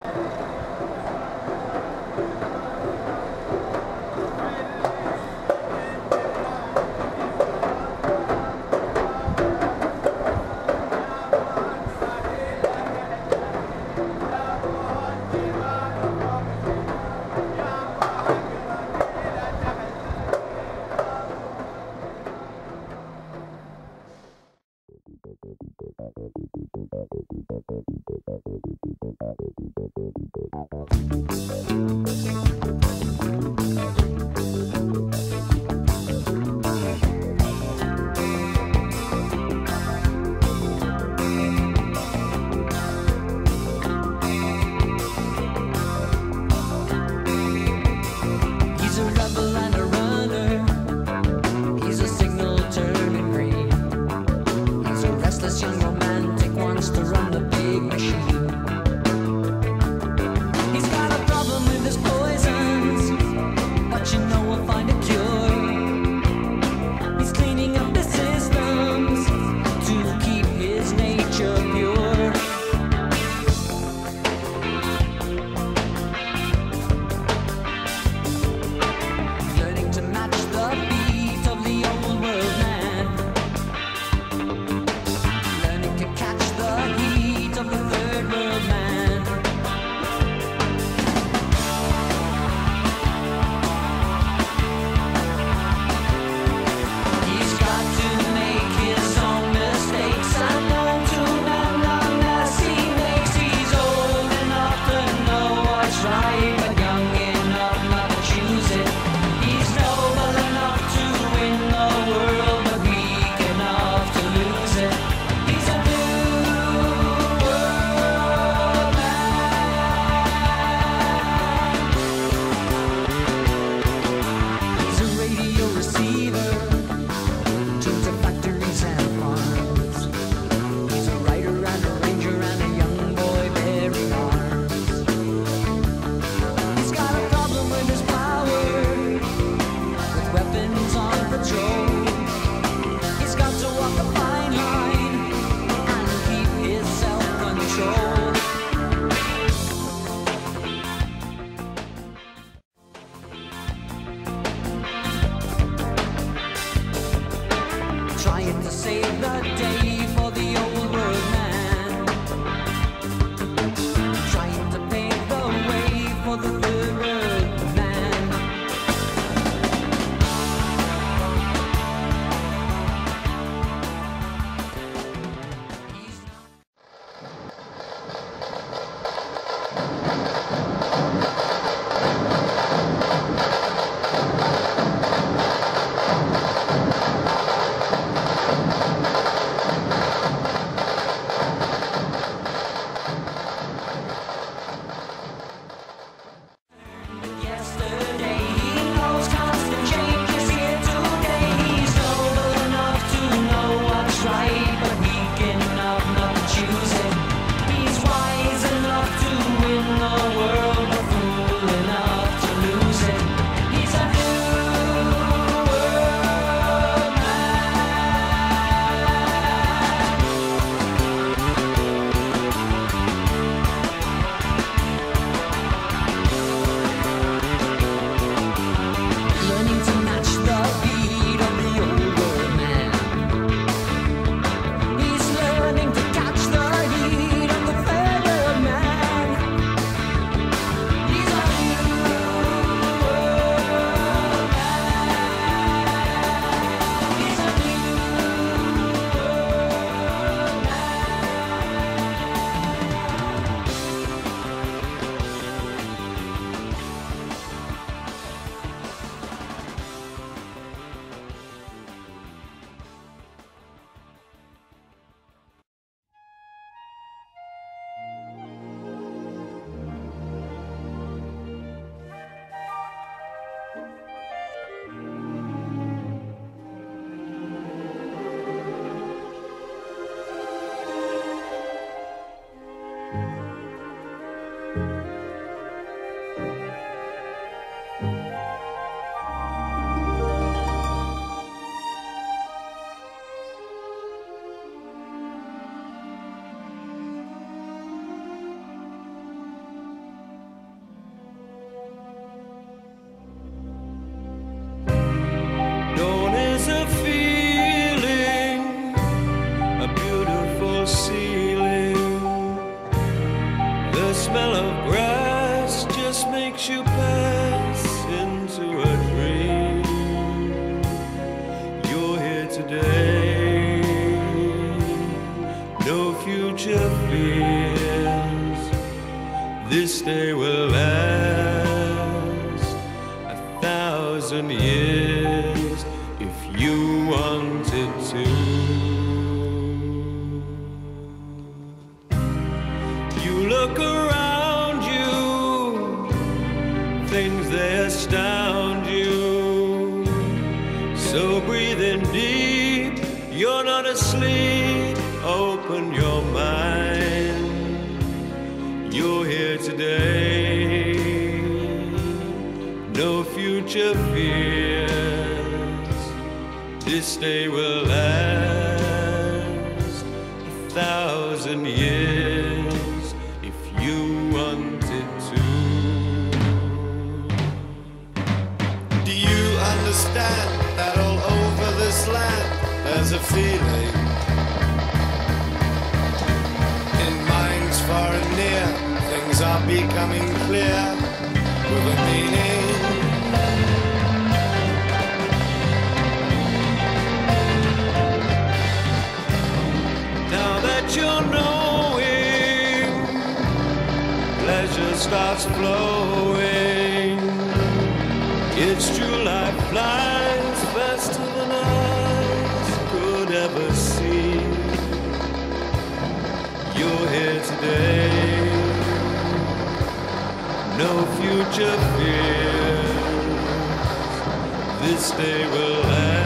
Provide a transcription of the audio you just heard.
He's got a problem with his poison. The smell of grass just makes you pass into a dream. You're here today, no future fears. This day will last 1,000 years if you wanted to. You look around you, things they astound you. So breathe in deep, you're not asleep, open your mind. You're here today, no future fears. This day will last 1,000 years if you wanted to. Do you understand that all over this land there's a feeling in minds far and near, things are becoming clear with a meaning. Now that you're knowing, pleasure starts flowing. It's true, life flies faster than eyes could ever see. You're here today, no future fears. This day will last